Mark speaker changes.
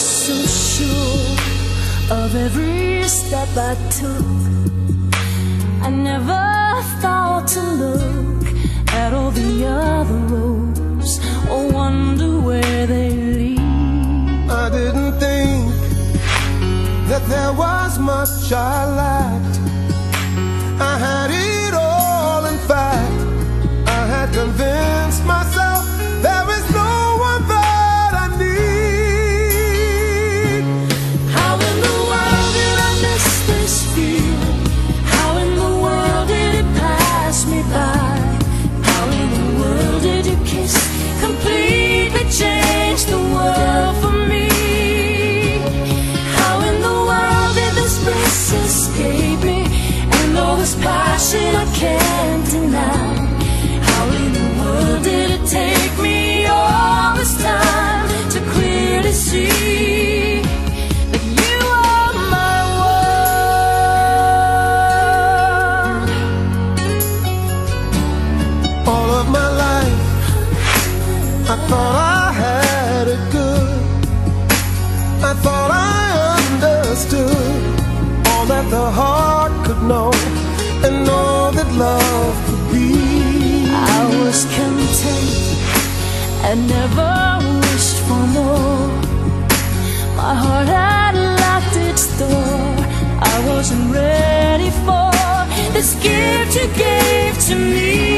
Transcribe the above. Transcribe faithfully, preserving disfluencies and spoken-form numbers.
Speaker 1: so sure of every step I took. I never thought to look at all the other roads or wonder where they lead.
Speaker 2: I didn't think that there was much I lacked. I had it all, in fact. I had convinced myself there is no one that I need.
Speaker 1: How in the world did I miss this feeling? How in the world did it pass me by? How in the world did your kiss completely change the world for me? How in the world did this bliss escape me? And all this passion I can't deny. How in the world did it take me all this time to clearly see that you are my world?
Speaker 2: All of my life I thought I had it good. I thought I understood all that the heart could know and all that love could be.
Speaker 1: I was content and never wished for more. My heart had locked its door. I wasn't ready for this gift you gave to me.